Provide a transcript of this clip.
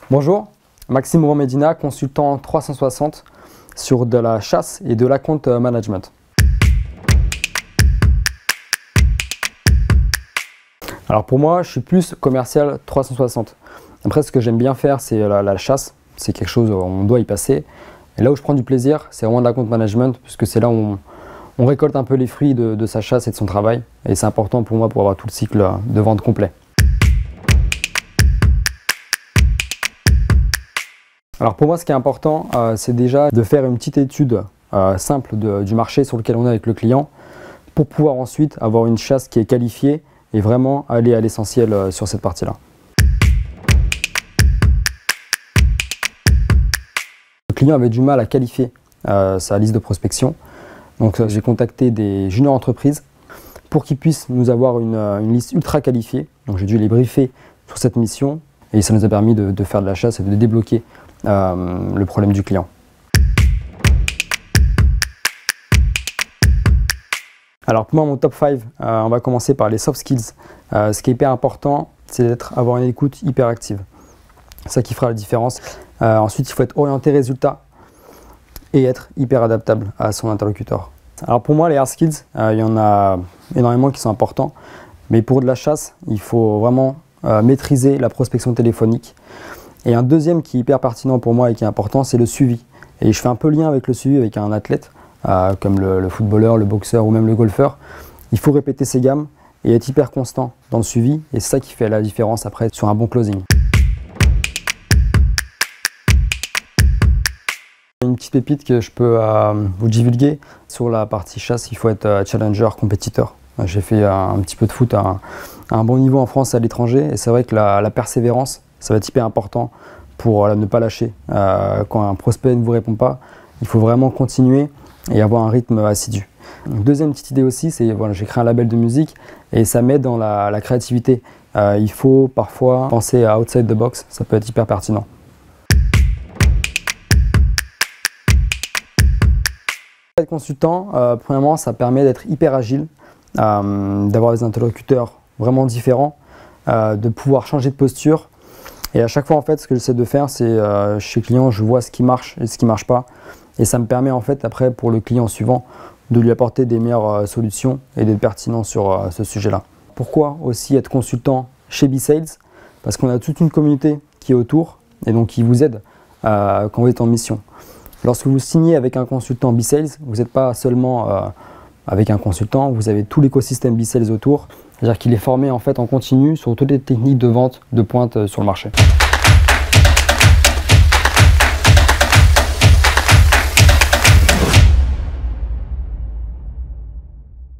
Bonjour, Maxime Romedina, consultant 360 sur de la chasse et de l'account management. Alors pour moi, je suis plus commercial 360. Après, ce que j'aime bien faire, c'est la chasse. C'est quelque chose où on doit y passer. Et là où je prends du plaisir, c'est vraiment de l'account management, puisque c'est là où on récolte un peu les fruits de sa chasse et de son travail. Et c'est important pour moi pour avoir tout le cycle de vente complet. Alors pour moi, ce qui est important, c'est déjà de faire une petite étude simple du marché sur lequel on est avec le client pour pouvoir ensuite avoir une chasse qui est qualifiée et vraiment aller à l'essentiel sur cette partie-là. Le client avait du mal à qualifier sa liste de prospection, donc j'ai contacté des juniors entreprises pour qu'ils puissent nous avoir une liste ultra qualifiée. Donc j'ai dû les briefer sur cette mission et ça nous a permis de faire de la chasse et de débloquer le problème du client. Alors pour moi, mon top 5, on va commencer par les soft skills. Ce qui est hyper important, c'est avoir une écoute hyper active. C'est ça qui fera la différence. Ensuite, il faut être orienté résultat et être hyper adaptable à son interlocuteur. Alors pour moi, les hard skills, il y en a énormément qui sont importants. Mais pour de la chasse, il faut vraiment maîtriser la prospection téléphonique. Et un deuxième qui est hyper pertinent pour moi et qui est important, c'est le suivi. Et je fais un peu lien avec le suivi avec un athlète, comme le footballeur, le boxeur ou même le golfeur. Il faut répéter ses gammes et être hyper constant dans le suivi. Et c'est ça qui fait la différence après sur un bon closing. Une petite pépite que je peux vous divulguer. Sur la partie chasse, il faut être challenger, compétiteur. J'ai fait un petit peu de foot à un bon niveau en France et à l'étranger. Et c'est vrai que la persévérance, ça va être hyper important pour ne pas lâcher. Quand un prospect ne vous répond pas, il faut vraiment continuer et avoir un rythme assidu. Deuxième petite idée aussi, c'est voilà, j'ai créé un label de musique et ça m'aide dans la créativité. Il faut parfois penser à outside the box, ça peut être hyper pertinent. Être consultant, premièrement, ça permet d'être hyper agile, d'avoir des interlocuteurs vraiment différents, de pouvoir changer de posture. Et à chaque fois, en fait, ce que j'essaie de faire, c'est chez le client, je vois ce qui marche et ce qui ne marche pas. Et ça me permet, en fait, après, pour le client suivant, de lui apporter des meilleures solutions et d'être pertinent sur ce sujet-là. Pourquoi aussi être consultant chez B-Sales? Parce qu'on a toute une communauté qui est autour et donc qui vous aide quand vous êtes en mission. Lorsque vous signez avec un consultant B-Sales, vous n'êtes pas seulement avec un consultant, vous avez tout l'écosystème B-Sales autour. C'est-à-dire qu'il est formé en fait en continu sur toutes les techniques de vente de pointe sur le marché.